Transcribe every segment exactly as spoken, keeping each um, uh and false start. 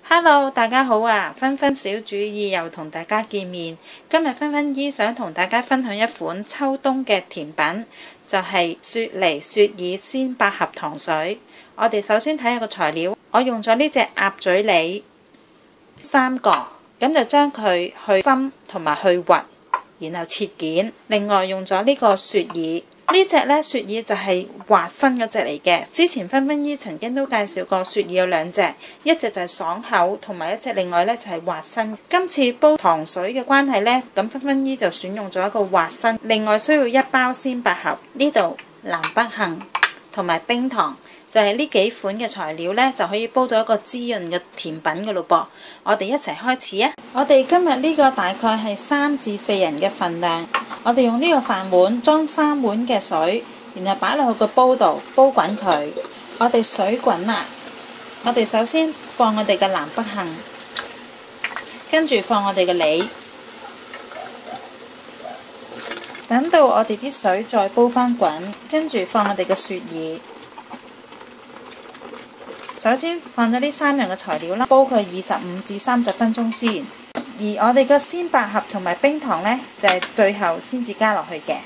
Hello， 大家好啊！芬芬小主意又同大家見面。今日芬芬姨想同大家分享一款秋冬嘅甜品，就係雪梨雪耳鮮百合糖水。我哋首先睇下個材料，我用咗呢隻鴨嘴梨三個，咁就將佢去芯同埋去核，然後切件。另外用咗呢個雪耳。呢隻咧雪耳就係滑身嗰隻嚟嘅，之前芬芬姨曾經都介紹過雪耳有兩隻，一隻就係爽口，同埋一隻另外咧就係滑身。今次煲糖水嘅關係咧，咁芬芬姨就選用咗一個滑身，另外需要一包鮮百合，呢度南北杏同埋冰糖，就係呢幾款嘅材料咧就可以煲到一個滋潤嘅甜品嘅咯噃。我哋一齊開始啊！我哋今日呢個大概係三至四人嘅份量。我哋用呢個飯碗裝三碗嘅水，然後擺落去個煲度煲滾佢。我哋水滾啦，我哋首先放我哋嘅南北杏，跟住放我哋嘅梨，等到我哋啲水再煲返滾，跟住放我哋嘅雪耳。首先放咗呢三樣嘅材料啦，煲佢二十五至三十分鐘先。而我哋嘅鮮百合同埋冰糖呢，就係最後先至加落去嘅。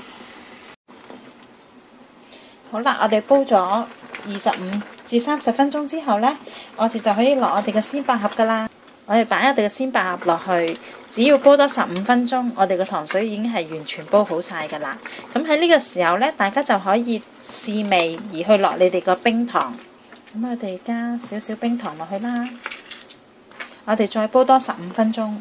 好啦，我哋煲咗二十五至三十分鐘之後呢，我哋就可以落我哋嘅鮮百合噶啦。我哋擺我哋嘅鮮百合落去，只要煲多十五分鐘，我哋嘅糖水已經係完全煲好晒噶啦。咁喺呢個時候呢，大家就可以試味而去落你哋個冰糖。咁我哋加少少冰糖落去啦。我哋再煲多十五分鐘。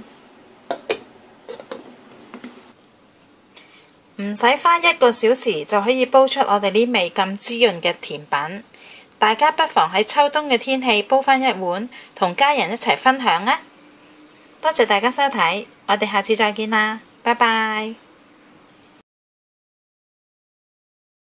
唔使花一個小時就可以煲出我哋呢味咁滋潤嘅甜品，大家不妨喺秋冬嘅天氣煲返一碗，同家人一齊分享啊！多謝大家收睇，我哋下次再見啦，拜拜。